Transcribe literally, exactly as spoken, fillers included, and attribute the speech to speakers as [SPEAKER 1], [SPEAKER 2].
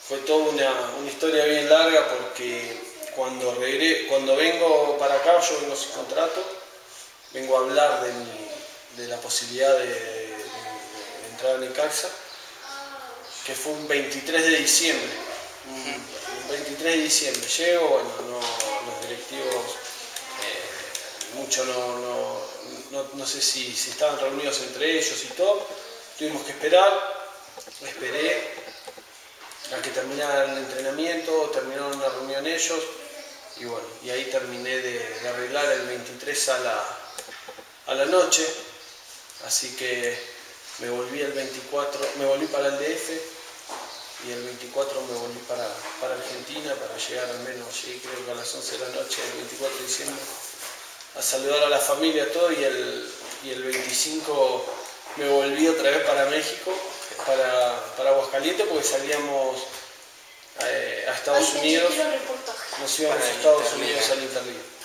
[SPEAKER 1] fue toda una, una historia bien larga porque cuando, regre, cuando vengo para acá, yo vengo sin contrato, vengo a hablar de, mi, de la posibilidad de, de, de entrar a Necaxa, que fue un veintitrés de diciembre. Un veintitrés de diciembre llego, bueno, no, los directivos, eh, mucho no, no, no, no sé si, si estaban reunidos entre ellos y todo, tuvimos que esperar, esperé a que terminara el entrenamiento, terminaron una reunión ellos, y bueno, y ahí terminé de, de arreglar el veintitrés a la, a la noche, así que me volví el veinticuatro, me volví para el D F, y el veinticuatro me volví para, para Argentina, para llegar al menos, llegué creo que a las once de la noche, el veinticuatro de diciembre, a saludar a la familia, todo, y el, y el veinticinco me volví otra vez para México, para, para Aguascalientes, porque salíamos eh, a Estados Unidos, nos íbamos a Estados Unidos al Interliga.